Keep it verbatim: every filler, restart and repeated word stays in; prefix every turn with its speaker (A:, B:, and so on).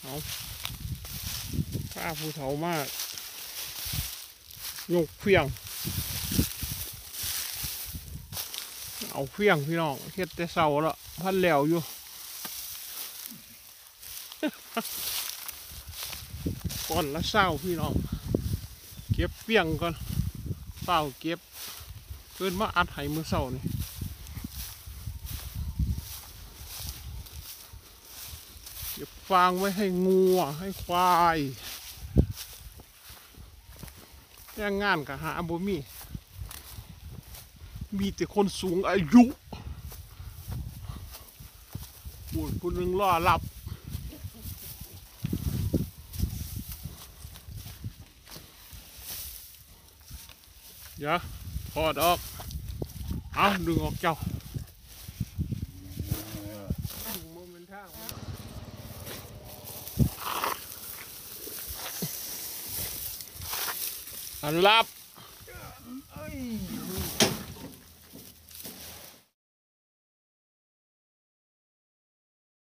A: เอาข้าผู้เฒ่ามากยกเฟียงเอาเฟียงพี่น้องเฮ็ดแต่เสาละพันแล้วอยู่ ก่อนละเศร้าพี่น้องเก็บเฟียงก่อนเศร้าเก็บเพิ่นมาอัดไห้มือเศร้านี่เก็บฟางไว้ให้งัวให้ควายแรงงานกับหาบ่มีมีแต่คนสูงอายุพูดพูดหนึ่งล่อหลับเดี๋ยวถอดออกเอาดึงออกเจ้าอันลับ